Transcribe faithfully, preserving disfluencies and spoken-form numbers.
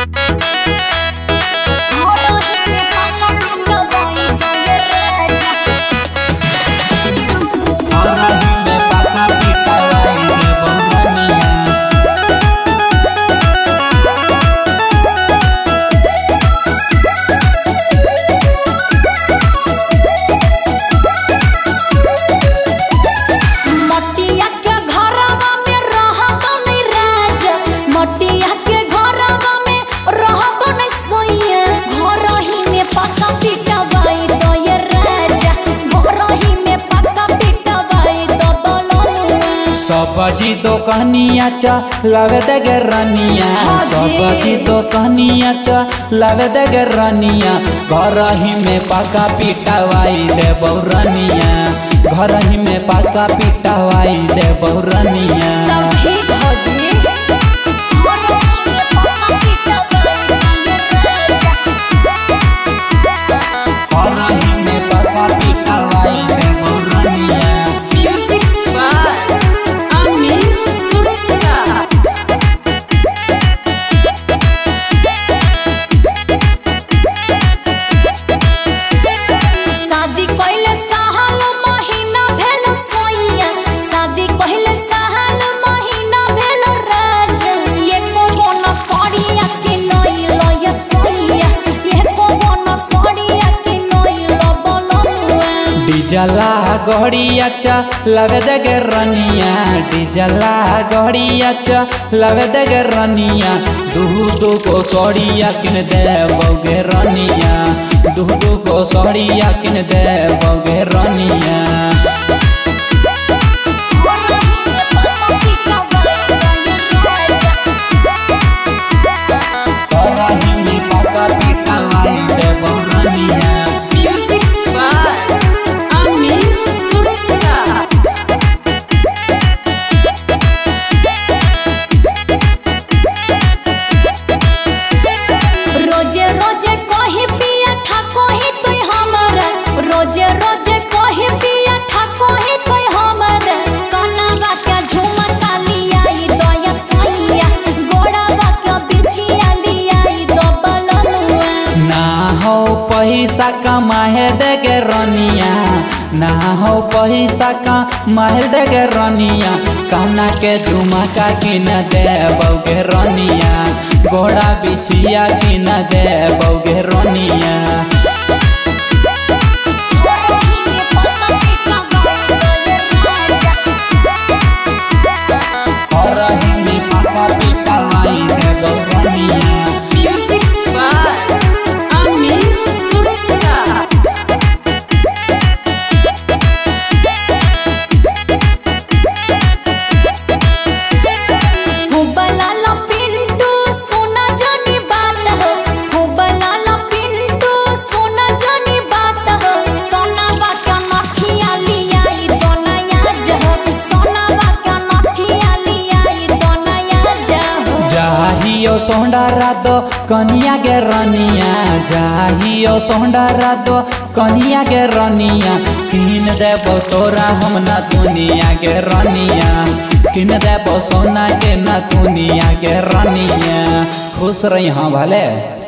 सबजी तो कहनिया चा लावे दे गरनिया सबजी तो कहनिया चा लावे दे गरनिया घर ही में पाका पिटावाई दे बहुरनिया घर ही में पाका पिटावाई दे बहुरनिया डिजला गड़िया चा लवे दे गरनिया डिजला गड़िया चा लवे दे गरनिया दू दू को सड़िया किन दे बगेरनिया दू दू को सड़िया किन दे बगेरनिया पैसा कमाए दे गरनिया ना हो पैसा कमाए दे गरनिया कहना के झुमका किन दे बगेरनिया घोड़ा बिछिया किन दे बगेरनिया सोंडा रादो कनिया गरनिया जाहियो सोंडा रादो कनिया गरनिया किन देबो तोरा हम ना दुनिया गरनिया किन देबो सोना के ना दुनिया गरनिया खुश रही हाँ भले।